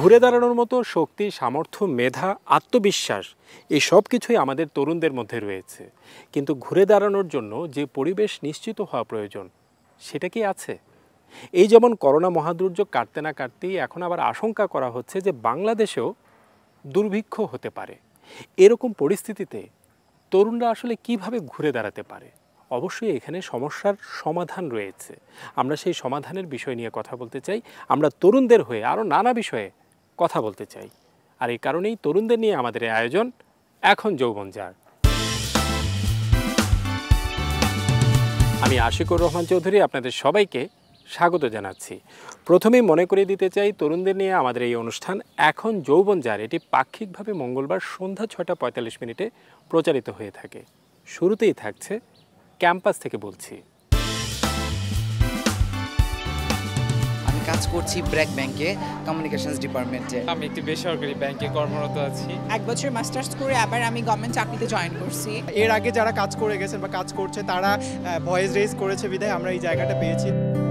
ঘুরে দাঁড়ানোর মতো শক্তি, সামর্থ্য, মেধা, আত্মবিশ্বাস এই সব কিছুই আমাদের তরুণদের মধ্যে রয়েছে। কিন্তু ঘুরে দাঁড়ানোর জন্য যে পরিবেশ নিশ্চিত হওয়া প্রয়োজন সেটা কি আছে? এই যেমন করোনা মহাদুর্যোগ কাটতে না কাটতেই এখন আবার আশঙ্কা করা হচ্ছে যে বাংলাদেশেও দুর্ভিক্ষ হতে পারে। এরকম পরিস্থিতিতে তরুণরা আসলে কিভাবে ঘুরে দাঁড়াতে পারে? অবশ্যই এখানে সমস্যার সমাধান রয়েছে। আমরা সেই সমাধানের বিষয় নিয়ে কথা বলতে চাই। আমরা তরুণদের হয়ে আরও নানা বিষয়ে কথা বলতে চাই। আর এই কারণেই তরুণদের নিয়ে আমাদের এই আয়োজন এখন যৌবন যার। আমি আশিকুর রহমান চৌধুরী আপনাদের সবাইকে স্বাগত জানাচ্ছি। প্রথমেই মনে করিয়ে দিতে চাই, তরুণদের নিয়ে আমাদের এই অনুষ্ঠান এখন যৌবন যার এটি পাক্ষিকভাবে মঙ্গলবার সন্ধ্যা ৬টা ৪৫ প্রচারিত হয়ে থাকে। শুরুতেই থাকছে ক্যাম্পাস থেকে বলছি। আমি কাজ করছি ব্র্যাক ব্যাংকে, কমিউনিকেশনস ডিপার্টমেন্টে। আমি একটি বেসরকারি ব্যাংকে কর্মরত আছি। 1 বছর মাস্টার্স করে আবার আমি গভর্নমেন্ট চাকরিতে জয়েন করছি। এর আগে যারা কাজ করে গেছেন বা কাজ করছে তারা ভয়েস রেজ করেছে বিধায় আমরা এই জায়গাটা পেয়েছি।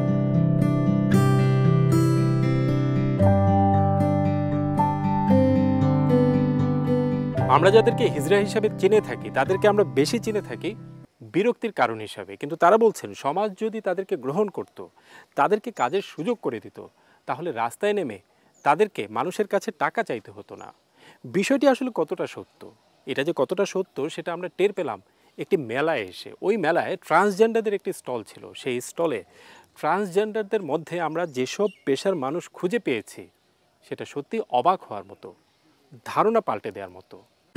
আমরা যাদেরকে হিজড়া হিসাবে চিনে থাকি তাদেরকে আমরা বেশি চিনে থাকি বিরক্তির কারণ হিসাবে। কিন্তু তারা বলছেন সমাজ যদি তাদেরকে গ্রহণ করত, তাদেরকে কাজের সুযোগ করে দিত, তাহলে রাস্তায় নেমে তাদেরকে মানুষের কাছে টাকা চাইতে হতো না। বিষয়টি আসলে কতটা সত্য, এটা যে কতটা সত্য সেটা আমরা টের পেলাম একটি মেলায় এসে। ওই মেলায় ট্রান্সজেন্ডারদের একটি স্টল ছিল। সেই স্টলে ট্রান্সজেন্ডারদের মধ্যে আমরা যেসব পেশার মানুষ খুঁজে পেয়েছি সেটা সত্যি অবাক হওয়ার মতো, ধারণা পাল্টে দেওয়ার মতো।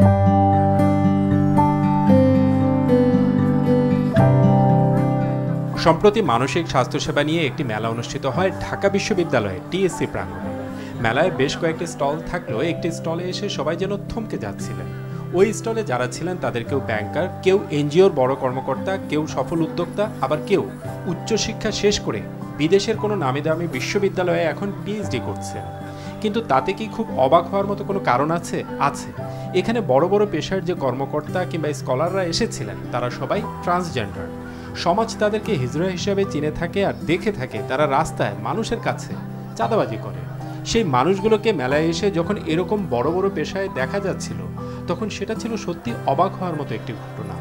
সম্প্রতি মানসিক স্বাস্থ্যসেবা নিয়ে একটি মেলা অনুষ্ঠিত হয় ঢাকা বিশ্ববিদ্যালয়ের টিএসসি প্রাঙ্গণে। মেলায় বেশ কয়েকটি স্টল থাকলেও একটি স্টলে এসে সবাই যেন থমকে যাচ্ছিলেন। ওই স্টলে যারা ছিলেন তাদের কেউ ব্যাংকার, কেউ এনজিওর বড় কর্মকর্তা, কেউ সফল উদ্যোক্তা, আবার কেউ উচ্চশিক্ষা শেষ করে বিদেশের কোনো নামি দামি বিশ্ববিদ্যালয়ে এখন পিএইচডি করছেন। কিন্তু তাতে কি খুব অবাক হওয়ার মতো কোনো কারণ আছে? আছে। এখানে বড় বড় পেশার যে কর্মকর্তা কিংবা স্কলাররা এসেছিলেন তারা সবাই ট্রান্সজেন্ডার। সমাজ তাদেরকে হিজড়া হিসাবে চিনে থাকে আর দেখে থাকে তারা রাস্তায় মানুষের কাছে চাঁদাবাজি করে। সেই মানুষগুলোকে মেলায় এসে যখন এরকম বড় বড় পেশায় দেখা যাচ্ছিল তখন সেটা ছিল সত্যি অবাক হওয়ার মতো একটি ঘটনা।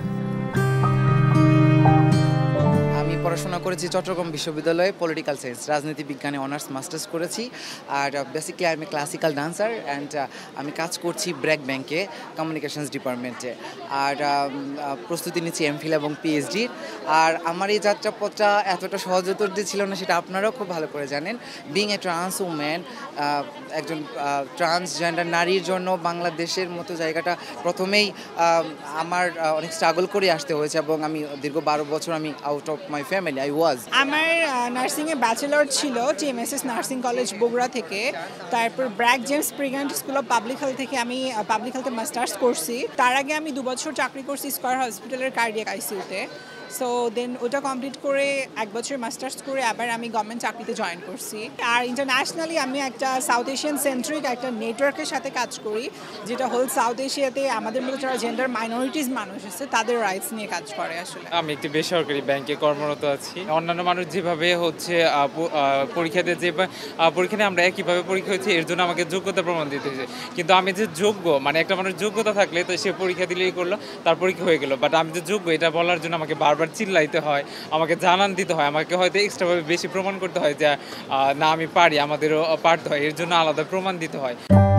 আমি পড়াশোনা করেছি চট্টগ্রাম বিশ্ববিদ্যালয়ে পলিটিক্যাল সায়েন্স, রাজনীতি বিজ্ঞানে অনার্স মাস্টার্স করেছি। আর বেসিক্যালি আমি ক্লাসিক্যাল ডান্সার অ্যান্ড আমি কাজ করছি ব্র্যাক ব্যাংকে, কমিউনিকেশনস ডিপার্টমেন্টে। আর প্রস্তুতি নিচ্ছি এমফিল এবং পিএইচডির। আর আমার এই যাত্রাপথটা এতটা সহজতর যে ছিল না সেটা আপনারাও খুব ভালো করে জানেন। বিং এ ট্রান্স উম্যান, একজন ট্রান্সজেন্ডার নারীর জন্য বাংলাদেশের মতো জায়গাটা প্রথমেই আমার অনেক স্ট্রাগল করে আসতে হয়েছে এবং আমি দীর্ঘ 12 বছর আমি out of my family I was. আমার নার্সিংয়ে ব্যাচেলর ছিল টিএমএসএস নার্সিং কলেজ বগুড়া থেকে। তারপর BRAC James P Grant school of public health থেকে আমি পাবলিক হেলথে মাস্টার্স করছি। তার আগে আমি 2 বছর চাকরি করছি স্কয়ার হসপিটালের কার্ডিয়াক আইসিইউতে। সো দেন ওটা কমপ্লিট করে 1 বছর মাস্টার্স করে আবার আমি গভর্নমেন্ট চাকরিতে জয়েন করছি। আর ইন্টারন্যাশনালি আমি একটা সাউথ এশিয়ান সেন্ট্রিক একটা নেটওয়ার্কের সাথে কাজ করি, যেটা হোল সাউথ এশিয়াতে আমাদের মতো যারা জেন্ডার মাইনরিটিস মানুষ আছে তাদের রাইটস নিয়ে কাজ করে। আসলে আমি একটি বেসরকারি ব্যাংকে কর্মরত আছি। অন্যান্য মানুষ যেভাবে হচ্ছে পরীক্ষাতে যে পরীক্ষাতে আমরা একইভাবে পরীক্ষা হচ্ছে এর জন্য আমাকে যোগ্যতা প্রমাণ দিতে হয়েছে। কিন্তু আমি যে যোগ্য, মানে একটা মানুষ যোগ্যতা থাকলে তো সে পরীক্ষা দিলেই করলো, তার পরীক্ষা হয়ে গেল। বাট আমি যে যোগ্য এটা বলার জন্য আমাকে বারবার চিল্লাইতে হয়, আমাকে জানান দিতে হয়, আমাকে হয়তো এক্সট্রাভাবে বেশি প্রমাণ করতে হয় যে না আমি পারি, আমাদেরও পারতে হয়, এর জন্য আলাদা প্রমাণ দিতে হয়।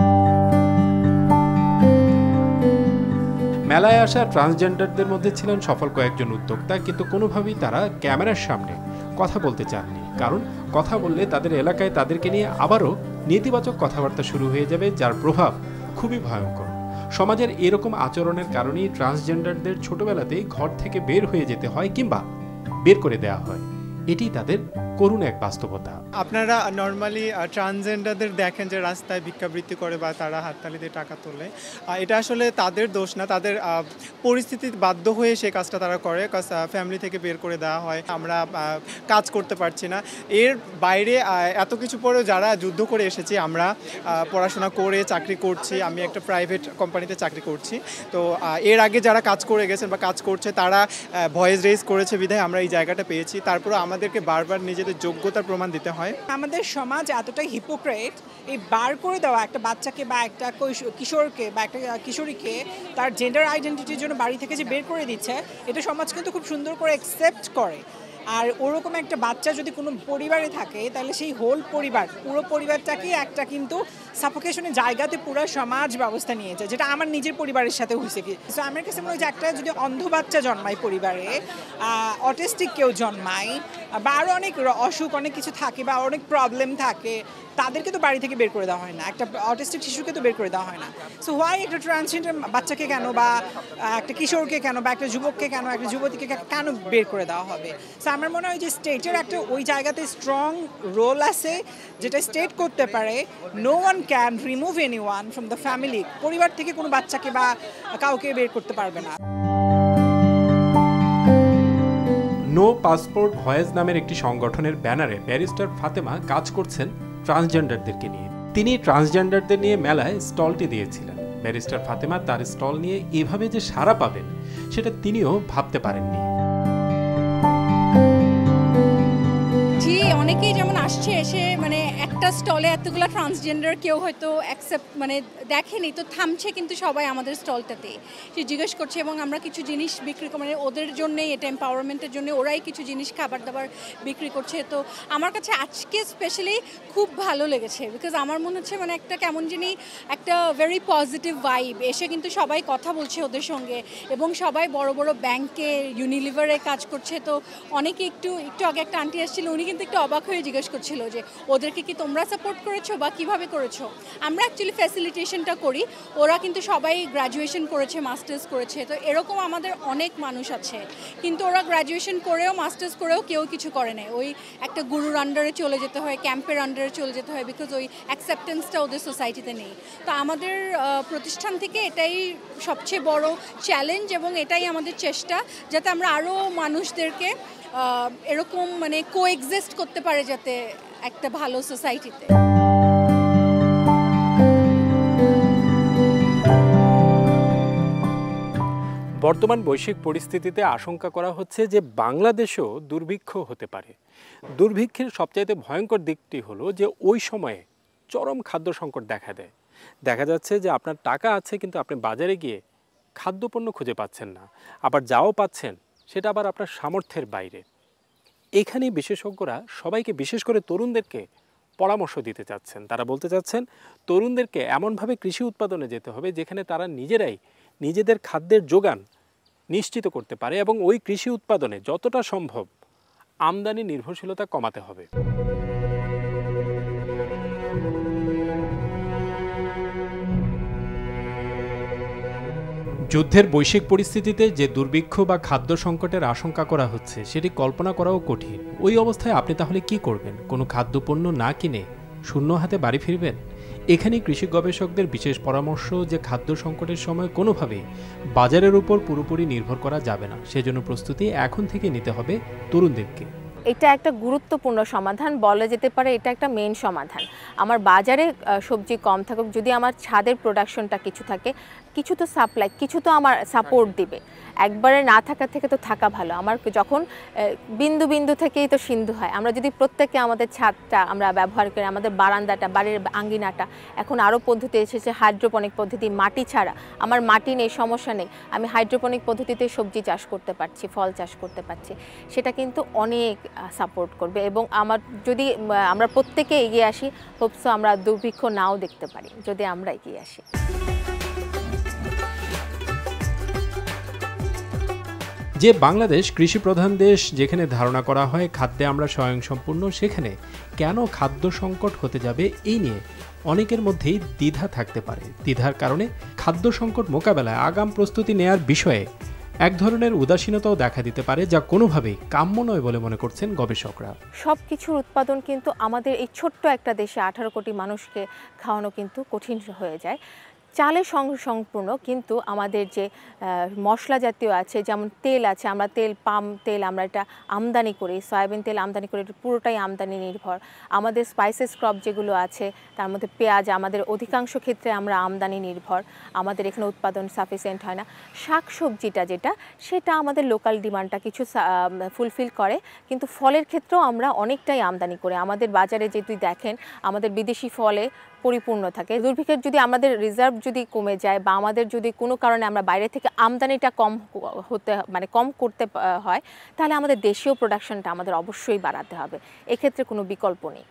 মেলায় আসা ট্রান্সজেন্ডারদের মধ্যে ছিলেন সফল কয়েকজন উদ্যোক্তা, কিন্তু কোনোভাবেই তারা ক্যামেরার সামনে কথা বলতে চাননি। কারণ কথা বললে তাদের এলাকায় তাদেরকে নিয়ে আবারও নেতিবাচক কথাবার্তা শুরু হয়ে যাবে, যার প্রভাব খুবই ভয়ঙ্কর। সমাজের এরকম আচরণের কারণেই ট্রান্সজেন্ডারদের ছোটবেলাতেই ঘর থেকে বের হয়ে যেতে হয় কিংবা বের করে দেওয়া হয়। এটি তাদের করুণ এক বাস্তবতা। আপনারা নর্মালি ট্রান্সজেন্ডারদের দেখেন যে রাস্তায় ভিক্ষাবৃত্তি করে বা তারা হাততালি দিয়ে টাকা তোলে। এটা আসলে তাদের দোষ না, তাদের পরিস্থিতি বাধ্য হয়ে সেই কাজটা তারা করে, কাজ ফ্যামিলি থেকে বের করে দেওয়া হয়। আমরা কাজ করতে পারছি না। এর বাইরে এত কিছু পরেও যারা যুদ্ধ করে এসেছি, আমরা পড়াশোনা করে চাকরি করছি, আমি একটা প্রাইভেট কোম্পানিতে চাকরি করছি। তো এর আগে যারা কাজ করে গেছেন বা কাজ করছে তারা ভয়েস রেজ করেছে বিধায় আমরা এই জায়গাটা পেয়েছি। তারপরে আমাদেরকে বারবার নিজেদের যোগ্যতার প্রমাণ দিতে হয়। আমাদের সমাজ এতটাই হিপোক্রেট, এই বার করে দেওয়া একটা বাচ্চাকে বা একটা কিশোরকে বা একটা কিশোরীকে তার জেন্ডার আইডেন্টিটির জন্য বাড়ি থেকে যে বের করে দিচ্ছে, এটা সমাজ কিন্তু খুব সুন্দর করে অ্যাকসেপ্ট করে। আর ওরকম একটা বাচ্চা যদি কোনো পরিবারে থাকে তাহলে সেই হোল পরিবার, পুরো পরিবারটাকে একটা কিন্তু সাফোকেশনের জায়গাতে পুরো সমাজ ব্যবস্থা নিয়েছে, যেটা আমার নিজের পরিবারের সাথে হয়েছে কি। সো আমার কাছে মনে হয় যে একটা যদি অন্ধ বাচ্চা জন্মায় পরিবারে, অটিস্টিক কেউ জন্মায় বা আরও অনেক অসুখ অনেক কিছু থাকে বা অনেক প্রবলেম থাকে, তাদেরকে তো বাড়ি থেকে বের করে দেওয়া হয় না, একটা অটিস্টিক শিশুকে তো বের করে দেওয়া হয় না। সো হোয়াই একটা ট্রান্সজেন্ডার বাচ্চাকে কেন বা একটা কিশোরকে কেন বা একটা যুবককে কেন, একটা যুবতীকে কেন বের করে দেওয়া হবে? সো আমার মনে হয় যে স্টেটের একটা ওই জায়গাতে স্ট্রং রোল আছে, যেটা স্টেট করতে পারে। No one can remove anyone from the family. পরিবার থেকে কোনো বাচ্চাকে বা কাউকে বের করতে পারবে না। নো পাসপোর্ট ভয়েস নামের একটি সংগঠনের ব্যানারে ব্যারিস্টার ফাতেমা কাজ করছেন ট্রান্সজেন্ডারদেরকে নিয়ে। তিনি ট্রান্সজেন্ডারদের নিয়ে মেলায় স্টলটি দিয়েছিলেন। ব্যারিস্টার ফাতেমা তার স্টল নিয়ে এভাবে যে সাড়া পাবেন সেটা তিনিও ভাবতে পারেননি। জি, অনেকেই যেমন আসছে, এসে মানে একটা স্টলে এতগুলো ট্রান্সজেন্ডার কেউ হয়তো অ্যাকসেপ্ট মানে দেখেনি, তো থামছে কিন্তু সবাই আমাদের স্টলটাতে সে জিজ্ঞেস করছে, এবং আমরা কিছু জিনিস বিক্রি মানে ওদের জন্যই, এটা এম্পাওয়ারমেন্টের জন্য ওরাই কিছু জিনিস খাবার দাবার বিক্রি করছে। তো আমার কাছে আজকে স্পেশালি খুব ভালো লেগেছে, বিকজ আমার মনে হচ্ছে মানে একটা কেমন যিনি একটা ভেরি পজিটিভ ভাইব, এসে কিন্তু সবাই কথা বলছে ওদের সঙ্গে, এবং সবাই বড় বড় ব্যাংকে, ইউনিলিভারে কাজ করছে। তো অনেকে একটু আগে একটা আন্টি আসছিল, উনি কিন্তু একটু অবাক হয়ে জিজ্ঞেস করছিল যে ওদেরকে কি তোমরা সাপোর্ট করেছো বা কিভাবে করেছো। আমরা অ্যাকচুয়ালি ফ্যাসিলিটেশনটা করি, ওরা কিন্তু সবাই গ্র্যাজুয়েশন করেছে, মাস্টার্স করেছে। তো এরকম আমাদের অনেক মানুষ আছে, কিন্তু ওরা গ্র্যাজুয়েশন করেও মাস্টার্স করেও কেউ কিছু করে নাই, ওই একটা গুরুর আন্ডারে চলে যেতে হয়, ক্যাম্পের আন্ডারে চলে যেতে হয়, বিকজ ওই অ্যাকসেপ্টেন্সটা ওদের সোসাইটিতে নেই। তো আমাদের প্রতিষ্ঠান থেকে এটাই সবচেয়ে বড় চ্যালেঞ্জ, এবং এটাই আমাদের চেষ্টা যাতে আমরা আরও মানুষদেরকে এরকম মানে কোএক্সিস্ট করতে পারে যাতে একটা ভালো সোসাইটিতে। বর্তমান বৈশ্বিক পরিস্থিতিতে আশঙ্কা করা হচ্ছে যে বাংলাদেশেও দুর্ভিক্ষ হতে পারে। দুর্ভিক্ষের সবচাইতে ভয়ঙ্কর দিকটি হলো যে ওই সময়ে চরম খাদ্য সংকট দেখা যাচ্ছে যে আপনার টাকা আছে কিন্তু আপনি বাজারে গিয়ে খাদ্যপণ্য খুঁজে পাচ্ছেন না, আবার যাও পাচ্ছেন সেটা আবার আপনার সামর্থ্যের বাইরে। এখানেই বিশেষজ্ঞরা সবাইকে, বিশেষ করে তরুণদেরকে পরামর্শ দিতে চাচ্ছেন। তারা বলতে চাচ্ছেন তরুণদেরকে এমনভাবে কৃষি উৎপাদনে যেতে হবে যেখানে তারা নিজেরাই নিজেদের খাদ্যের যোগান নিশ্চিত করতে পারে, এবং ওই কৃষি উৎপাদনে যতটা সম্ভব আমদানি নির্ভরশীলতা কমাতে হবে। যুদ্ধের বৈশ্বিক পরিস্থিতিতে যে দুর্ভিক্ষ বা খাদ্য সংকটের আশঙ্কা করা হচ্ছে সেটি কল্পনা করাও কঠিন। ওই অবস্থায় আপনি তাহলে কি করবেন? কোনো খাদ্যপণ্য না কিনে শূন্য হাতে বাড়ি ফিরবেন? এখানেই কৃষি গবেষকদের বিশেষ পরামর্শ যে খাদ্য সংকটের সময় কোনোভাবেই বাজারের উপর পুরোপুরি নির্ভর করা যাবে না। সেজন্য প্রস্তুতি এখন থেকে নিতে হবে তরুণদেরকে। এটা একটা গুরুত্বপূর্ণ সমাধান বলা যেতে পারে, এটা একটা মেইন সমাধান। আমার বাজারে সবজি কম থাকুক, যদি আমার ছাদের প্রোডাকশনটা কিছু থাকে, কিছু তো সাপ্লাই, কিছু তো আমার সাপোর্ট দিবে। একবারে না থাকা থেকে তো থাকা ভালো। আমার যখন বিন্দু বিন্দু থেকেই তো সিন্ধু হয়। আমরা যদি প্রত্যেকে আমাদের ছাদটা আমরা ব্যবহার করি, আমাদের বারান্দাটা, বাড়ির আঙ্গিনাটা, এখন আরও পদ্ধতি এসেছে হাইড্রোপনিক পদ্ধতি, মাটি ছাড়া, আমার মাটি নেই সমস্যা নেই, আমি হাইড্রোপনিক পদ্ধতিতে সবজি চাষ করতে পারছি, ফল চাষ করতে পারছি, সেটা কিন্তু অনেক সাপোর্ট করবে। এবং যদি আমরা প্রত্যেকে এগিয়ে আসি, হোপসো আমরা দুর্ভিক্ষ নাও দেখতে পারি যদি আমরা এগিয়ে আসি। যে বাংলাদেশ কৃষি প্রধান দেশ, যেখানে ধারণা করা হয় খাদ্যে আমরা স্বয়ংসম্পূর্ণ, সেখানে কেন খাদ্য সংকট হতে যাবে এই নিয়ে অনেকের মধ্যেই দ্বিধা থাকতে পারে। দ্বিধার কারণে খাদ্য সংকট মোকাবেলায় আগাম প্রস্তুতি নেয়ার বিষয়ে এক ধরনের উদাসীনতাও দেখা দিতে পারে, যা কোনোভাবেই কাম্য নয় বলে মনে করছেন গবেষকরা। সব কিছুর উৎপাদন কিন্তু আমাদের এই ছোট্ট একটা দেশে 18 কোটি মানুষকে খাওয়ানো কিন্তু কঠিন হয়ে যায়। চালের সঙ্গে সম্পূর্ণ, কিন্তু আমাদের যে মশলা জাতীয় আছে, যেমন তেল আছে, আমরা তেল পাম তেল আমরা এটা আমদানি করি, সয়াবিন তেল আমদানি করি, এটা পুরোটাই আমদানি নির্ভর। আমাদের স্পাইসেস ক্রপ যেগুলো আছে তার মধ্যে পেঁয়াজ আমাদের অধিকাংশ ক্ষেত্রে আমরা আমদানি নির্ভর, আমাদের এখানে উৎপাদন সাফিসিয়েন্ট হয় না। শাক সবজিটা যেটা সেটা আমাদের লোকাল ডিমান্ডটা কিছু ফুলফিল করে, কিন্তু ফলের ক্ষেত্রেও আমরা অনেকটাই আমদানি করি। আমাদের বাজারে যদি দেখেন আমাদের বিদেশি ফলে পরিপূর্ণ থাকে। দুর্ভিক্ষের যদি আমাদের রিজার্ভ যদি কমে যায় বা আমাদের যদি কোনো কারণে আমরা বাইরে থেকে আমদানিটা কম করতে হয়, তাহলে আমাদের দেশীয় প্রোডাকশনটা আমাদের অবশ্যই বাড়াতে হবে, এক্ষেত্রে কোনো বিকল্প নেই।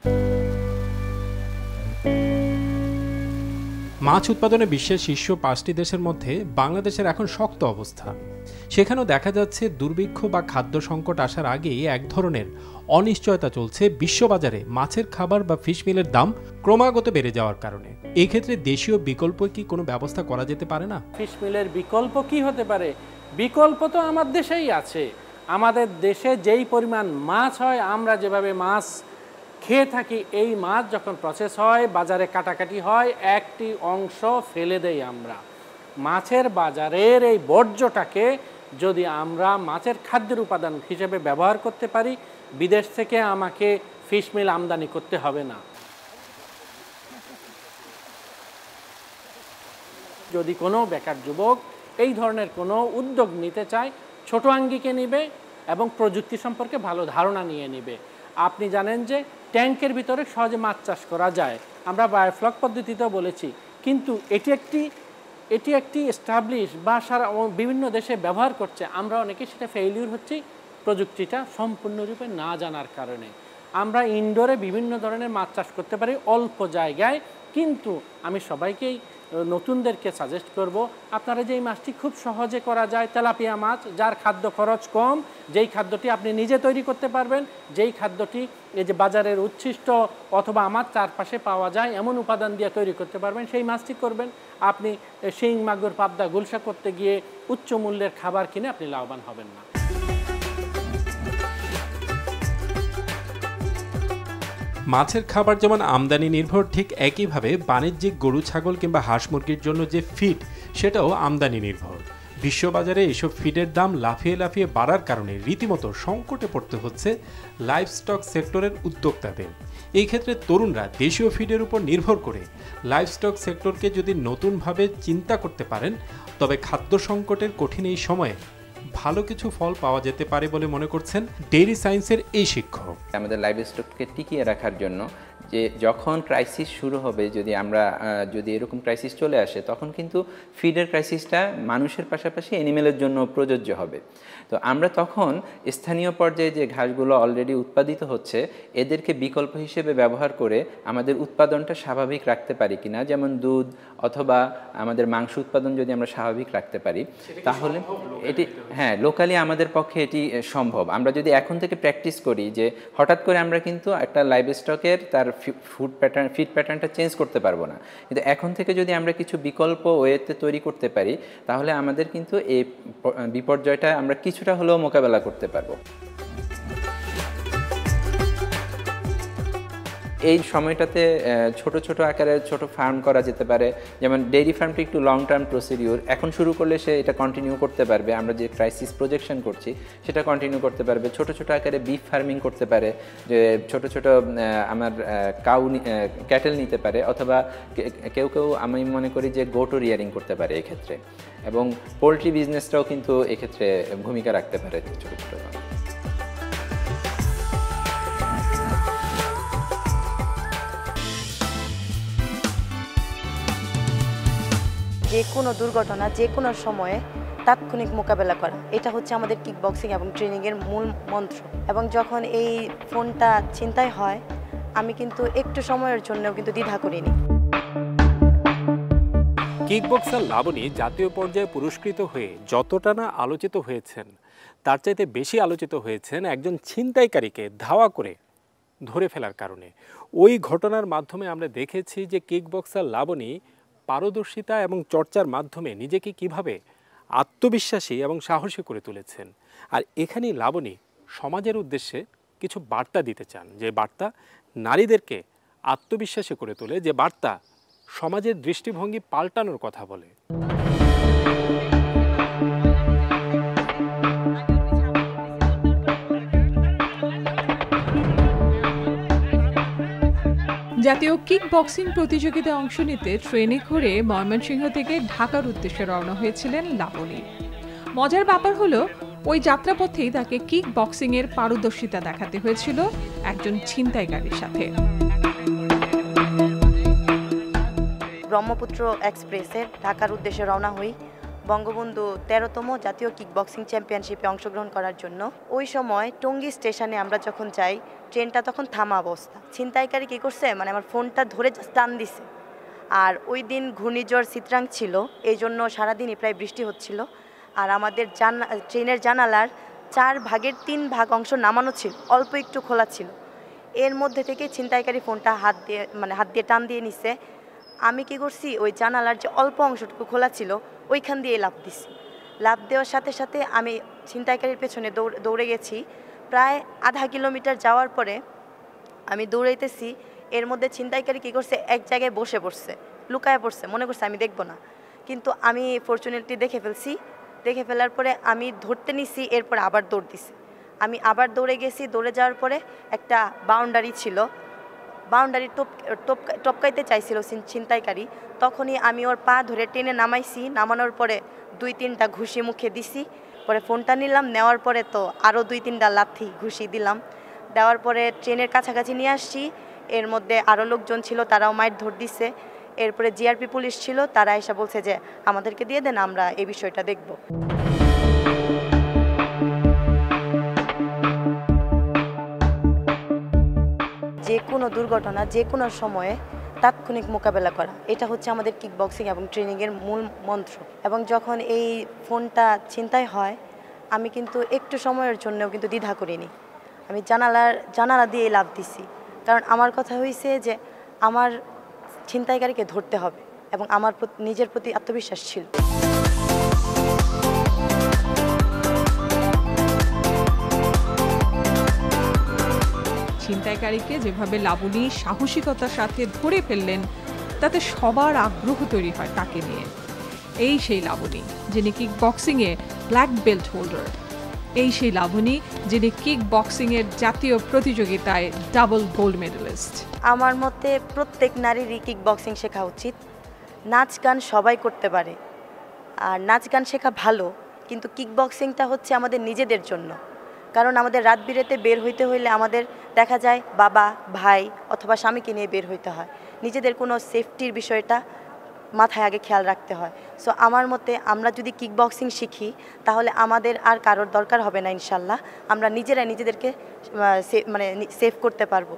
মাছ উৎপাদনে বিশ্বের শীর্ষ 5টি দেশের মধ্যে বাংলাদেশের এখন শক্ত অবস্থা। সেখানেও দেখা যাচ্ছে দুর্ভিক্ষ বা খাদ্য সংকট আসার আগেই এক ধরনের অনিশ্চয়তা চলছে বিশ্ববাজারে মাছের খাবার বা ফিশ মিলের দাম ক্রমাগত বেড়ে যাওয়ার কারণে। এই ক্ষেত্রে দেশীয় বিকল্প কি কোনো ব্যবস্থা করা যেতে পারে না? ফিশ মিলের বিকল্প কি হতে পারে? বিকল্প তো আমার দেশেই আছে। আমাদের দেশে যেই পরিমাণ মাছ হয়, আমরা যেভাবে মাছ খেয়ে থাকি, এই মাছ যখন প্রসেস হয়, বাজারে কাটাকাটি হয়, একটি অংশ ফেলে দেই আমরা। মাছের বাজারের এই বর্জ্যটাকে যদি আমরা মাছের খাদ্যের উপাদান হিসেবে ব্যবহার করতে পারি, বিদেশ থেকে আমাকে ফিশ মিল আমদানি করতে হবে না। যদি কোনো বেকার যুবক এই ধরনের কোনো উদ্যোগ নিতে চায়, ছোট আঙ্গিকে নিবে এবং প্রযুক্তি সম্পর্কে ভালো ধারণা নিয়ে নিবে। আপনি জানেন যে ট্যাঙ্কের ভিতরে সহজে মাছ চাষ করা যায়, আমরা বায়োফ্লক পদ্ধতিতেও বলেছি, কিন্তু এটি একটি এস্টাবলিশ বা সারা বিভিন্ন দেশে ব্যবহার করছে, আমরা অনেকে সেটা ফেইলিউর হচ্ছি প্রযুক্তিটা সম্পূর্ণরূপে না জানার কারণে। আমরা ইনডোরে বিভিন্ন ধরনের মাছ চাষ করতে পারি অল্প জায়গায়, কিন্তু আমি সবাইকেই নতুনদেরকে সাজেস্ট করব, আপনারা যেই মাছটি খুব সহজে করা যায়, তেলাপিয়া মাছ, যার খাদ্য খরচ কম, যেই খাদ্যটি আপনি নিজে তৈরি করতে পারবেন, যেই খাদ্যটি এই যে বাজারের উচ্ছিষ্ট অথবা আমার চারপাশে পাওয়া যায় এমন উপাদান দিয়ে তৈরি করতে পারবেন, সেই মাছটি করবেন। আপনি শিং, মাগুর, পাবদা, গুলশা করতে গিয়ে উচ্চ মূল্যের খাবার কিনে আপনি লাভবান হবেন না। মাছের খাবার যেমন আমদানি নির্ভর, ঠিক একইভাবে বাণিজ্যিক গরু, ছাগল কিংবা হাঁস মুরগির জন্য যে ফিড, সেটাও আমদানি নির্ভর। বিশ্ববাজারে এসব ফিডের দাম লাফিয়ে লাফিয়ে বাড়ার কারণে রীতিমতো সংকটে পড়তে হচ্ছে লাইভস্টক সেক্টরের উদ্যোক্তাদের। এই ক্ষেত্রে তরুণরা দেশীয় ফিডের উপর নির্ভর করে লাইভস্টক সেক্টরকে যদি নতুনভাবে চিন্তা করতে পারেন, তবে খাদ্য সংকটের কঠিন এই সময়ে ভালো কিছু ফল পাওয়া যেতে পারে বলে মনে করছেন ডেইরি সায়েন্সের এই শিক্ষক। আমাদের লাইভস্টককে টিকিয়ে রাখার জন্য যে যখন ক্রাইসিস শুরু হবে, যদি এরকম ক্রাইসিস চলে আসে, তখন কিন্তু ফিডের ক্রাইসিসটা মানুষের পাশাপাশি অ্যানিমেলের জন্য প্রযোজ্য হবে। তো আমরা তখন স্থানীয় পর্যায়ে যে ঘাসগুলো অলরেডি উৎপাদিত হচ্ছে, এদেরকে বিকল্প হিসেবে ব্যবহার করে আমাদের উৎপাদনটা স্বাভাবিক রাখতে পারি কিনা, যেমন দুধ অথবা আমাদের মাংস উৎপাদন যদি আমরা স্বাভাবিক রাখতে পারি, তাহলে এটি লোকালি আমাদের পক্ষে এটি সম্ভব। আমরা যদি এখন থেকে প্র্যাকটিস করি যে হঠাৎ করে আমরা কিন্তু একটা লাইভস্টকের তার ফিড প্যাটার্নটা চেঞ্জ করতে পারবো না, কিন্তু এখন থেকে যদি আমরা কিছু বিকল্প ওয়েতে তৈরি করতে পারি, তাহলে আমাদের কিন্তু এই বিপর্যয়টা আমরা কিছুটা হলেও মোকাবেলা করতে পারবো। এই সময়টাতে ছোট ছোট আকারের ছোট ফার্ম করা যেতে পারে, যেমন ডেইরি ফার্মটি একটু লং টার্ম প্রসিডিউর, এখন শুরু করলে সে এটা কন্টিনিউ করতে পারবে, আমরা যে ক্রাইসিস প্রজেকশন করছি সেটা কন্টিনিউ করতে পারবে। ছোট ছোট আকারে বিফ ফার্মিং করতে পারে, যে ছোট ছোট আমার ক্যাটেল নিতে পারে, অথবা কেউ আমি মনে করি যে গোটো রিয়ারিং করতে পারে এক্ষেত্রে, এবং পোলট্রি বিজনেসটাও কিন্তু এক্ষেত্রে ভূমিকা রাখতে পারে ছোট ছোট। যে কোনো দুর্ঘটনা যে কোনো সময়ে তাৎক্ষণিক মোকাবেলা করা, এটা হচ্ছে আমাদের কিক বক্সিং এবং ট্রেনিংয়ের মূল মন্ত্র। এবং যখন এই ফোনটা ছিনতাই হয়, আমি কিন্তু একটু সময়ের জন্যও কিন্তু দ্বিধা করিনি। কিকবক্সার লাবণী জাতীয় পর্যায়ে পুরস্কৃত হয়ে যতটা না আলোচিত হয়েছেন, তার চাইতে বেশি আলোচিত হয়েছেন একজন ছিনতাইকারীকে ধাওয়া করে ধরে ফেলার কারণে। ওই ঘটনার মাধ্যমে আমরা দেখেছি যে কিকবক্সার লাবণী পারদর্শিতা এবং চর্চার মাধ্যমে নিজেকে কিভাবে আত্মবিশ্বাসী এবং সাহসী করে তুলেছেন। আর এখানেই লাবণী সমাজের উদ্দেশ্যে কিছু বার্তা দিতে চান, যে বার্তা নারীদেরকে আত্মবিশ্বাসী করে তোলে, যে বার্তা সমাজের দৃষ্টিভঙ্গি পাল্টানোর কথা বলে। জাতীয় কিক বক্সিং প্রতিযোগিতায় অংশ নিতে ট্রেনে করে ময়মনসিংহ থেকে ঢাকার উদ্দেশ্যে রওনা হয়েছিলেন লাবণী। মজার ব্যাপার হলো ওই যাত্রাপথেই তাকে কিক বক্সিং এর পারদর্শিতা দেখাতে হয়েছিল একজন ছিনতাইকারীর সাথে। ব্রহ্মপুত্র এক্সপ্রেসে ঢাকার উদ্দেশ্যে রওনা হই বঙ্গবন্ধু 13তম জাতীয় কিক বক্সিং চ্যাম্পিয়নশিপে অংশগ্রহণ করার জন্য। ওই সময় টঙ্গী স্টেশনে আমরা যখন যাই, ট্রেনটা তখন থামা অবস্থা। ছিনতাইকারী কী করছে, মানে আমার ফোনটা ধরে টান দিছে। আর ওই দিন ঘূর্ণিঝড় চিত্রাং ছিল, এই জন্য সারাদিনই প্রায় বৃষ্টি হচ্ছিল। আর আমাদের ট্রেনের জানালার 4 ভাগের 3 ভাগ অংশ নামানো ছিল, অল্প একটু খোলা ছিল। এর মধ্যে থেকে ছিনতাইকারী ফোনটা হাত দিয়ে টান দিয়ে নিছে। আমি কি করছি, ওই জানালার যে অল্প অংশটুকু খোলা ছিল ওইখান দিয়ে লাফ দিছি। লাফ দেওয়ার সাথে সাথে আমি ছিনতাইকারীর পেছনে দৌড়ে গেছি। প্রায় আধা কিলোমিটার যাওয়ার পরে আমি দৌড়াইতেছি, এর মধ্যে ছিনতাইকারী কী করছে, এক জায়গায় বসে পড়ছে, লুকায় পড়ছে, মনে করছে আমি দেখব না। কিন্তু আমি ফরচুনেটলি দেখে ফেলছি। দেখে ফেলার পরে আমি ধরতে নিছি, এরপরে আবার দৌড় দিছি। আমি আবার দৌড়ে গেছি। দৌড়ে যাওয়ার পরে একটা বাউন্ডারি ছিল, বাউন্ডারি টপকাইতে চাইছিল ছিনতাইকারী। তখনই আমি ওর পা ধরে টেনে নামাইছি। নামানোর পরে 2-3টা ঘুষি মুখে দিছি। পরে ফোনটা নিলাম, নেওয়ার পরে তো আরও 2-3টা লাথি ঘুষি দিলাম। দেওয়ার পরে ট্রেনের কাছাকাছি নিয়ে আসছি। এর মধ্যে আরও লোকজন ছিল, তারাও মাইর ধর দিছে। এরপরে জিআরপি পুলিশ ছিল, তারা এসে বলছে যে আমাদেরকে দিয়ে দেন, আমরা এই বিষয়টা দেখব। যে কোনো দুর্ঘটনা যে কোনো সময়ে তাৎক্ষণিক মোকাবেলা করা, এটা হচ্ছে আমাদের কিক বক্সিং এবং ট্রেনিংয়ের মূল মন্ত্র। এবং যখন এই ফোনটা ছিনতাই হয়, আমি কিন্তু একটু সময়ের জন্যও কিন্তু দ্বিধা করিনি। আমি জানালা দিয়ে লাফ দিছি, কারণ আমার কথা হয়েছে যে আমার ছিনতাইকারীকে ধরতে হবে এবং আমার নিজের প্রতি আত্মবিশ্বাস ছিল। ছিনতাইকারীকে যেভাবে লাবণী সাহসিকতার সাথে ধরে ফেললেন, তাতে সবার আগ্রহ তৈরি হয় তাকে নিয়ে। এই সেই লাবণী যিনি কিক বক্সিংয়ে ব্ল্যাক বেল্ট হোল্ডার। এই সেই লাবণী যিনি কিক বক্সিংয়ের জাতীয় প্রতিযোগিতায় ডাবল গোল্ড মেডেলিস্ট। আমার মতে প্রত্যেক নারীরই কিক বক্সিং শেখা উচিত। নাচ গান সবাই করতে পারে, আর নাচ গান শেখা ভালো, কিন্তু কিক বক্সিংটা হচ্ছে আমাদের নিজেদের জন্য। কারণ আমাদের রাত বিরেতে বের হইতে হইলে আমাদের দেখা যায় বাবা, ভাই অথবা স্বামীকে নিয়ে বের হইতে হয়। নিজেদের কোনো সেফটির বিষয়টা মাথায় আগে খেয়াল রাখতে হয়। সো আমার মতে আমরা যদি কিক বক্সিং শিখি, তাহলে আমাদের আর কারোর দরকার হবে না ইনশাল্লাহ। আমরা নিজেরাই নিজেদেরকে সেভ করতে পারবো।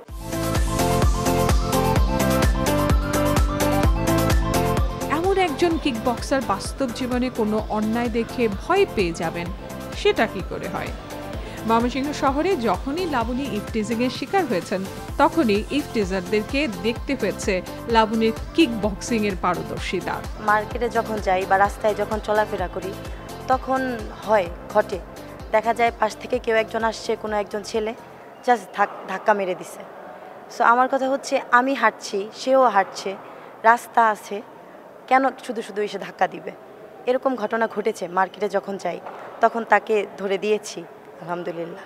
এমন একজন কিক বক্সার বাস্তব জীবনে কোনো অন্যায় দেখে ভয় পেয়ে যাবেন, সেটা কি করে হয়? ময়মনসিংহ শহরে যখনই লাবণী ইফটিজিংয়ের শিকার হয়েছেন, তখনই ইফটিজারদেরকে দেখতে হয়েছে লাবণীর কিক বক্সিংয়ের পারদর্শিতা। মার্কেটে যখন যাই বা রাস্তায় যখন চলাফেরা করি, তখন ঘটে দেখা যায় পাশ থেকে কেউ একজন আসছে, কোনো একজন ছেলে জাস্ট ধাক্কা মেরে দিছে। সো আমার কথা হচ্ছে, আমি হাঁটছি, সেও হাঁটছে, রাস্তা আছে, কেন শুধু শুধু এসে ধাক্কা দিবে? এরকম ঘটনা ঘটেছে। মার্কেটে যখন যাই তখন তাকে ধরে দিয়েছি, আলহামদুলিল্লাহ।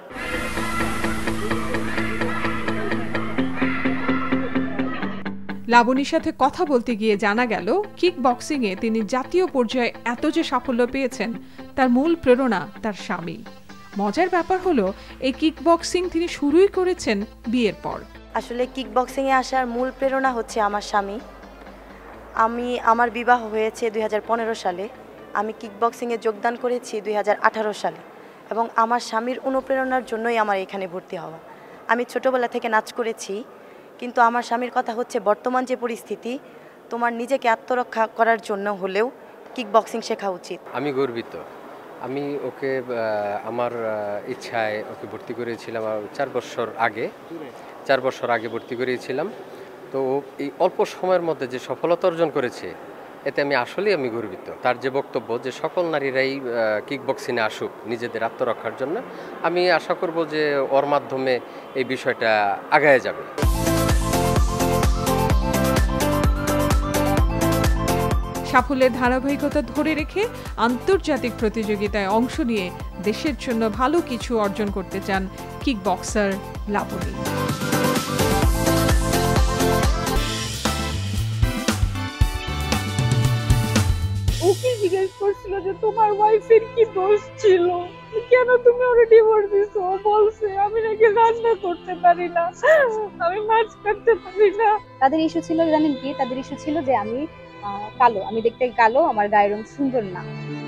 লাবণীর সাথে কথা বলতে গিয়ে জানা গেল, কিক বক্সিংয়ে তিনি জাতীয় পর্যায়ে এত যে সাফল্য পেয়েছেন, তার মূল প্রেরণা তার স্বামী। মজার ব্যাপার হলো, এই কিক বক্সিং তিনি শুরুই করেছেন বিয়ের পর। আসলে কিক বক্সিংয়ে আসার মূল প্রেরণা হচ্ছে আমার স্বামী। আমার বিবাহ হয়েছে 2015 সালে। আমি কিক বক্সিংয়ে যোগদান করেছি 2018 সালে, এবং আমার স্বামীর অনুপ্রেরণার জন্যই আমার এখানে ভর্তি হওয়া। আমি ছোটবেলা থেকে নাচ করেছি, কিন্তু আমার স্বামীর কথা হচ্ছে, বর্তমান যে পরিস্থিতি, তোমার নিজেকে আত্মরক্ষা করার জন্য হলেও কিক বক্সিং শেখা উচিত। আমি গর্বিত। আমি ওকে আমার ইচ্ছায় ওকে ভর্তি করেছিলাম 4 বছর আগে ভর্তি করিয়েছিলাম। তো এই অল্প সময়ের মধ্যে যে সফলতা অর্জন করেছে, এতে আমি গর্বিত। তার যে বক্তব্য যে সকল নারীরাই কিক বক্সিংয়ে আসুক নিজেদের আত্মরক্ষার জন্য, আমি আশা করব যে ওর মাধ্যমে এই বিষয়টা আগায় যাবে। সাফল্যের ধারাবাহিকতা ধরে রেখে আন্তর্জাতিক প্রতিযোগিতায় অংশ নিয়ে দেশের জন্য ভালো কিছু অর্জন করতে চান কিক বক্সার লাবণী। ওকে জিজ্ঞেস করছিল যে তোমার ওয়াইফের কি দোষ ছিল, কেন তুমি ওরে ডিভোর্স দিছো? বলছে আমি নাকি রান্না করতে পারি না, আমি মাছ কাটতে পারি না। তাদের ইস্যু ছিল জানেন কি? তাদের ইস্যু ছিল যে আমি কালো, আমি দেখতে কালো, আমার গায়ের রং সুন্দর না।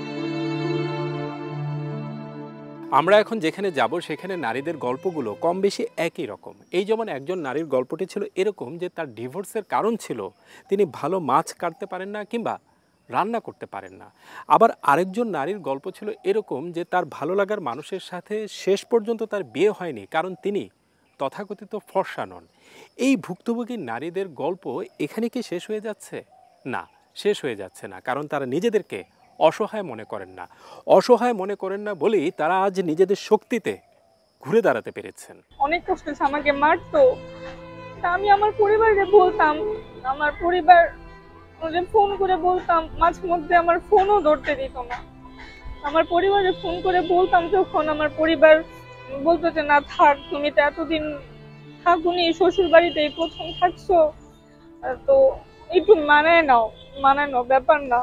আমরা এখন যেখানে যাব সেখানে নারীদের গল্পগুলো কম বেশি একই রকম। এই যেমন একজন নারীর গল্পটি ছিল এরকম যে তার ডিভোর্সের কারণ ছিল তিনি ভালো মাছ কাটতে পারেন না কিংবা রান্না করতে পারেন না। আবার আরেকজন নারীর গল্প ছিল এরকম যে তার ভালো লাগার মানুষের সাথে শেষ পর্যন্ত তার বিয়ে হয়নি, কারণ তিনি তথাকথিত ফর্সা নন। এই ভুক্তভোগী নারীদের গল্প এখানে কি শেষ হয়ে যাচ্ছে? না, শেষ হয়ে যাচ্ছে না, কারণ তারা নিজেদেরকে অসহায় মনে করেন না। অসহায় মনে করেন না বলেই তারা আজ নিজেদের শক্তিতে ঘুরে দাঁড়াতে পেরেছেন। অনেক কষ্ট হচ্ছে, আমাকে মারতো, আমি আমার পরিবারকে বলতাম, আমার পরিবার ফোন করে বলতাম, মাঝে মধ্যে আমার ফোনও ধরতে দিত না। আমার পরিবারে ফোন করে বলতাম যখন, আমার পরিবার বলতো যে না থাক, তুমি তো এতদিন থাকুনি, শ্বশুর বাড়িতে প্রথম থাকছো, তো একটু মানায় নাও, ব্যাপার না।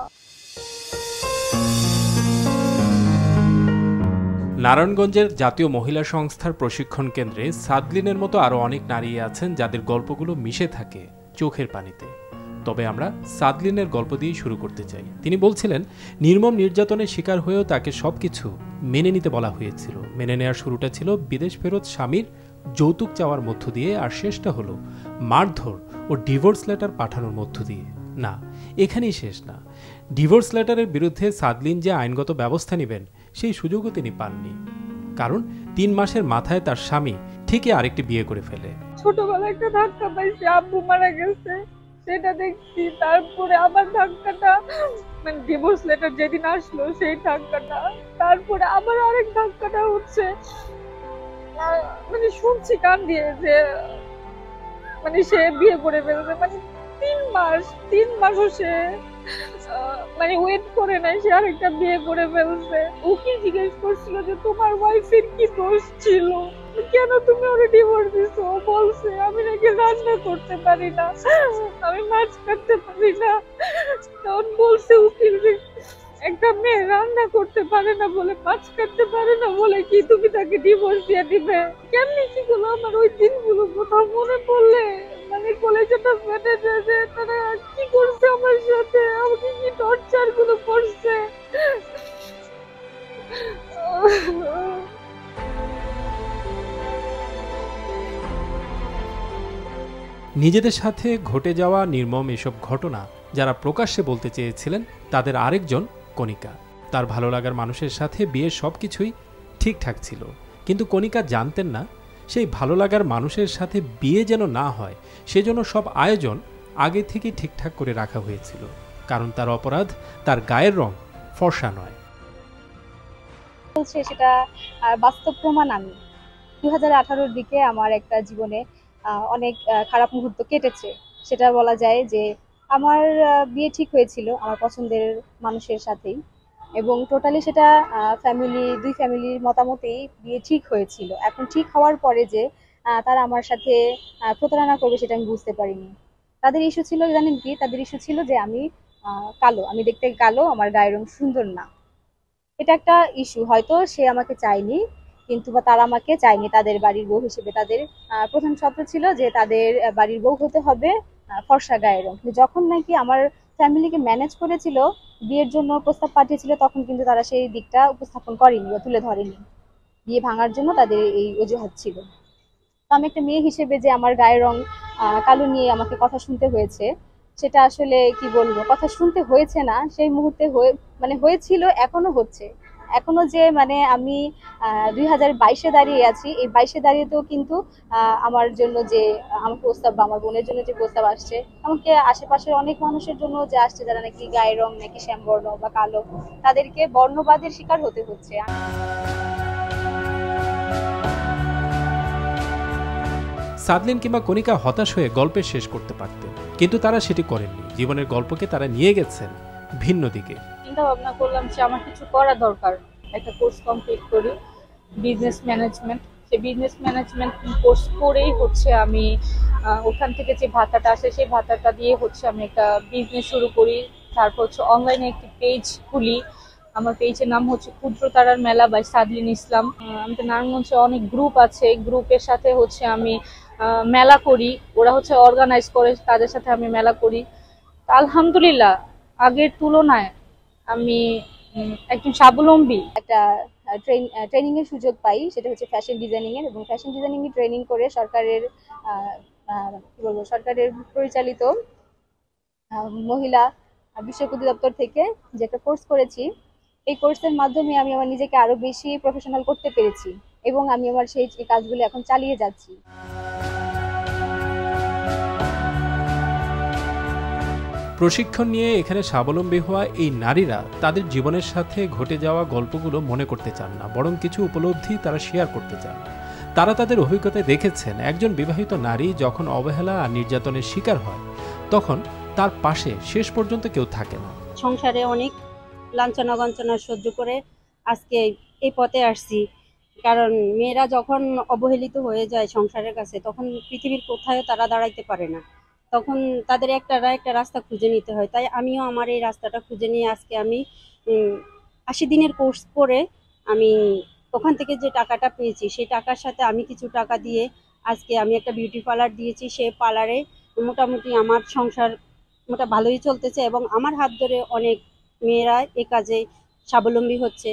নারায়ণগঞ্জের জাতীয় মহিলা সংস্থার প্রশিক্ষণ কেন্দ্রে সাদলিনের মতো আরও অনেক নারী আছেন যাদের গল্পগুলো মিশে থাকে চোখের পানিতে। তবে আমরা সাদলিনের গল্প দিয়ে শুরু করতে চাই। তিনি বলছিলেন নির্মম নির্যাতনের শিকার হয়েও তাকে সবকিছু মেনে নিতে বলা হয়েছিল। মেনে নেওয়ার শুরুটা ছিল বিদেশ ফেরত স্বামীর যৌতুক চাওয়ার মধ্য দিয়ে, আর শেষটা হলো মারধর ও ডিভোর্স লেটার পাঠানোর মধ্য দিয়ে। না, এখানেই শেষ না। ডিভোর্স লেটারের বিরুদ্ধে সাদলিন যে আইনগত ব্যবস্থা নেবেন সেই সুযোগও তিনি পাননি, কারণ 3 মাসের মাথায় তার স্বামী ঠিকই আরেকটি বিয়ে করে ফেলে। ছোটবেলায় একটা ধাক্কা পাইছি, আব্বু মারা গেছে, সেটা দেখছি। তারপরে আবার ধাক্কাটা, মানে ডিভোর্স লেটার যেদিন আসলো সেই ধাক্কাটা, তারপরে আবার আরেক ধাক্কাটা হচ্ছে, মানে শুনছি কান দিয়ে যে মানে সে বিয়ে করে ফেলছে। মানে 3 মাসও সে মানে ওয়েট করে নাই, সে আরেকটা বিয়ে করে ফেলছে। ওকে জিজ্ঞেস করছিল যে তোমার ওয়াইফের কি দোষ ছিল, কেন তুমি ওরে ডিভোর্স দিছো? বলছে আমি নাকি রান্না করতে পারি না, আমি মাছ কাটতে পারি না। তখন বলছে উকিল যে একটা মেয়ে রান্না করতে পারে না বলে, মাছ কাটতে পারে না বলে কি তুমি তাকে ডিভোর্স দিয়ে দিবে? কেমনি কি গুলো আমার ওই দিনগুলো কোথাও মনে পড়লে মানে কলেজটা ফেটে যায় যে তারা কি করছে আমার সাথে, আমাকে কি টর্চার গুলো করছে। নিজেদের সাথে ঘটে যাওয়া নির্মম এসব ঘটনা যারা প্রকাশ্যে বলতে চেয়েছিলেন তাদের আরেকজন কণিকা। তার ভালো লাগার মানুষের সাথে বিয়ের সব কিছুই ঠিকঠাক ছিল, কিন্তু কণিকা জানতেন না সেই ভালো লাগার মানুষের সাথে বিয়ে যেন না হয় সেজন্য সব আয়োজন আগে থেকে ঠিকঠাক করে রাখা হয়েছিল, কারণ তার অপরাধ তার গায়ের রং ফর্সা নয়। সেটা বাস্তব প্রমাণ। আমি 2018-র দিকে আমার একটা জীবনে অনেক খারাপ মুহূর্ত কেটেছে। সেটা বলা যায় যে আমার বিয়ে ঠিক হয়েছিল আমার পছন্দের মানুষের সাথেই, এবং টোটালি সেটা দুই ফ্যামিলির মতামতেই বিয়ে ঠিক হয়েছিল। এখন ঠিক হওয়ার পরে যে তারা আমার সাথে প্রতারণা করবে সেটা আমি বুঝতে পারিনি। তাদের ইস্যু ছিল জানেন কি? তাদের ইস্যু ছিল যে আমি কালো, আমি দেখতে কালো, আমার গায়ের রং সুন্দর না। এটা একটা ইস্যু। হয়তো সে আমাকে চায়নি, কিন্তু বা তারা আমাকে চায়নি তাদের বাড়ির বউ হিসেবে। তাদের প্রথম শর্ত ছিল যে তাদের বাড়ির বউ হতে হবে ফর্সা গায়ের রং। যখন নাকি আমার ফ্যামিলিকে ম্যানেজ করেছিল, বিয়ের জন্য প্রস্তাব পাঠিয়েছিল, তখন কিন্তু তারা সেই দিকটা উপস্থাপন করেনি বা তুলে ধরেনি। বিয়ে ভাঙার জন্য তাদের এই অজুহাত ছিল। তো আমি একটা মেয়ে হিসেবে যে আমার গায়ের রং কালো নিয়ে আমাকে কথা শুনতে হয়েছে, সেটা আসলে কি বলবো, কথা শুনতে হয়েছে না, সেই মুহূর্তে হয়েছিল, এখনো হচ্ছে। এখনো যে মানে আমি 2022-এ দাঁড়িয়ে আছি, এই 22-এ দাঁড়িয়েতেও কিন্তু আমার জন্য যে আমার প্রস্তাব বা আমার বোনের জন্য যে প্রস্তাব আসছে, এমনকি আশেপাশের অনেক মানুষের জন্য যে আসছে যারা নাকি গায়ের রং নাকি শ্যামবর্ণ বা কালো, তাদেরকে বর্ণবাদের শিকার হতে হচ্ছে। সাদলিন কিংবা কণিকা হতাশ হয়ে গল্পের শেষ করতে পারতেন, কিন্তু তারা সেটি করেননি। জীবনের গল্পকে তারা নিয়ে গেছেন ভিন্ন দিকে। চিন্তা ভাবনা করলাম যে আমার কিছু করা দরকার, একটা কোর্স কমপ্লিট করি বিজনেস ম্যানেজমেন্ট। সেই বিজনেস ম্যানেজমেন্ট কোর্স করেই হচ্ছে আমি ওখান থেকে যে ভাতাটা আসে সেই ভাতাটা দিয়ে হচ্ছে আমি একটা বিজনেস শুরু করি। তারপর হচ্ছে অনলাইনে একটি পেজ খুলি, আমার পেজের নাম হচ্ছে ক্ষুদ্র তারার মেলা বাই সাদলিন ইসলাম। আমাদের নারায়ণগঞ্জে অনেক গ্রুপ আছে, গ্রুপের সাথে হচ্ছে আমি মেলা করি, ওরা হচ্ছে অর্গানাইজ করে, তাদের সাথে আমি মেলা করি। আলহামদুলিল্লাহ আগের তুলনায় আমি একজন স্বাবলম্বী। একটা ট্রেনিংয়ের সুযোগ পাই, সেটা হচ্ছে ফ্যাশন ডিজাইনিংয়ের, এবং ফ্যাশন ডিজাইনিংয়ে ট্রেনিং করে সরকারের সরকারের পরিচালিত মহিলা বিষয়ক অধিদপ্তর থেকে যে একটা কোর্স করেছি, এই কোর্সের মাধ্যমে আমি আমার নিজেকে আরও বেশি প্রফেশনাল করতে পেরেছি এবং আমি আমার সেই কাজগুলো এখন চালিয়ে যাচ্ছি। প্রশিক্ষণ নিয়ে এখানে স্বাবলম্বী হওয়া এই নারীরা তাদের জীবনের সাথে ঘটে যাওয়া গল্পগুলো মনে করতে চান না, বরং কিছু উপলব্ধি তারা শেয়ার করতে চান। তারা তাদের অভিজ্ঞতায় দেখেছেন একজন বিবাহিত নারী যখন অবহেলা আর নির্যাতনের শিকার হয় তখন তার পাশে শেষ পর্যন্ত কেউ থাকে না। সংসারে অনেক লাঞ্ছনা গঞ্চনা সহ্য করে আজকে এই পথে আসছি, কারণ মেয়েরা যখন অবহেলিত হয়ে যায় সংসারের কাছে তখন পৃথিবীর কোথাও তারা দাঁড়াইতে পারে না, তখন তাদের একটা রাস্তা খুঁজে নিতে হয়। তাই আমিও আমার এই রাস্তাটা খুঁজে নিয়ে আজকে আমি 80 দিনের কোর্স করে আমি ওখান থেকে যে টাকাটা পেয়েছি সেই টাকার সাথে আমি কিছু টাকা দিয়ে আজকে আমি একটা বিউটি পার্লার দিয়েছি। সেই পার্লারে মোটামুটি আমার সংসার ভালোই চলতেছে এবং আমার হাত ধরে অনেক মেয়েরা এ কাজে স্বাবলম্বী হচ্ছে।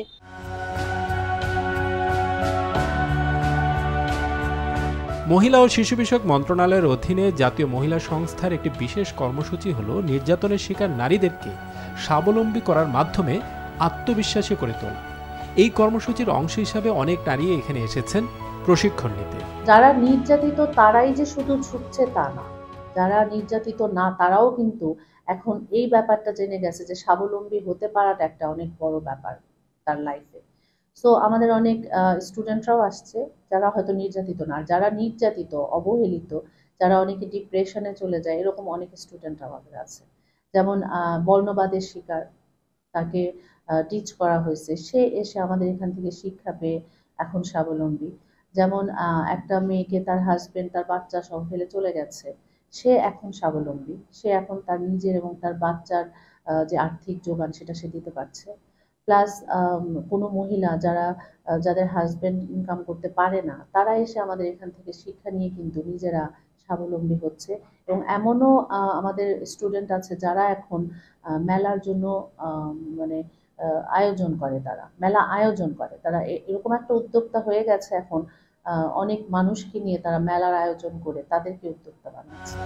মহিলা ও শিশু বিষয়ক মন্ত্রণালয়ের অধীনে জাতীয় মহিলা সংস্থার একটি বিশেষ কর্মসূচি হলো নির্যাতনের শিকার নারীদেরকে স্বাবলম্বী করার মাধ্যমে আত্মবিশ্বাসী করে তোলা। এই কর্মসূচির অংশ হিসাবে অনেক নারী এখানে এসেছেন প্রশিক্ষণ নিতে। যারা নির্যাতিত তারাই যে শুধু ছুটছে তা না, যারা নির্যাতিত না তারাও কিন্তু এখন এই ব্যাপারটা জেনে গেছে যে স্বাবলম্বী হতে পারাটা একটা অনেক বড় ব্যাপার তার লাইফে। সো আমাদের অনেক স্টুডেন্টরাও আসছে যারা হয়তো নির্যাতিত না, যারা নির্যাতিত অবহেলিত, যারা অনেকে ডিপ্রেশনে চলে যায়, এরকম অনেক স্টুডেন্ট আমাদের আছে। যেমন বর্ণবাদের শিকার, তাকে টিচ করা হয়েছে, সে এসে আমাদের এখান থেকে শিক্ষা পেয়ে এখন স্বাবলম্বী। যেমন একটা মেয়েকে তার হাজবেন্ড তার বাচ্চা সহ ফেলে চলে গেছে, সে এখন স্বাবলম্বী, সে এখন তার নিজের এবং তার বাচ্চার যে আর্থিক যোগান সেটা সে দিতে পারছে। প্লাস কোনো মহিলা যাদের হাজবেন্ড ইনকাম করতে পারে না তারা এসে আমাদের এখান থেকে শিক্ষা নিয়ে কিন্তু নিজেরা স্বাবলম্বী হচ্ছে। এবং এমনও আমাদের স্টুডেন্ট আছে যারা এখন মেলার জন্য মানে আয়োজন করে, তারা মেলা আয়োজন করে, তারা এরকম একটা উদ্যোক্তা হয়ে গেছে এখন, অনেক মানুষকে নিয়ে তারা মেলার আয়োজন করে তাদেরকে উদ্যোক্তা বানাচ্ছে।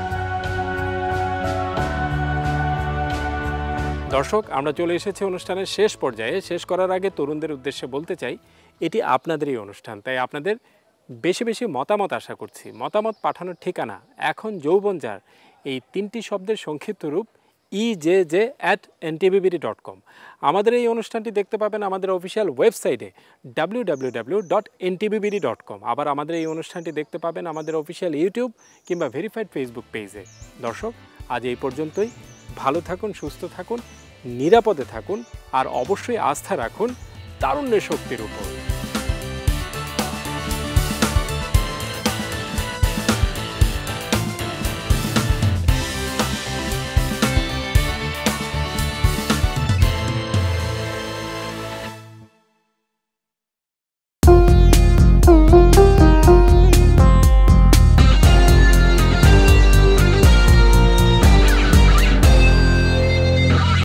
দর্শক, আমরা চলে এসেছি অনুষ্ঠানের শেষ পর্যায়ে। শেষ করার আগে তরুণদের উদ্দেশ্যে বলতে চাই এটি আপনাদেরই অনুষ্ঠান, তাই আপনাদের বেশি বেশি মতামত আশা করছি। মতামত পাঠানোর ঠিকানা এখন যৌবন যার এই 3টি শব্দের সংক্ষিপ্ত রূপ ej@ntbbd.com। আমাদের এই অনুষ্ঠানটি দেখতে পাবেন আমাদের অফিসিয়াল ওয়েবসাইটে www.ntbbd.com। আবার আমাদের এই অনুষ্ঠানটি দেখতে পাবেন আমাদের অফিসিয়াল ইউটিউব কিংবা ভেরিফাইড ফেসবুক পেজে। দর্শক, আজ এই পর্যন্তই। ভালো থাকুন, সুস্থ থাকুন, নিরাপদে থাকুন আর অবশ্যই আস্থা রাখুন তারুণ্যের শক্তির উপর।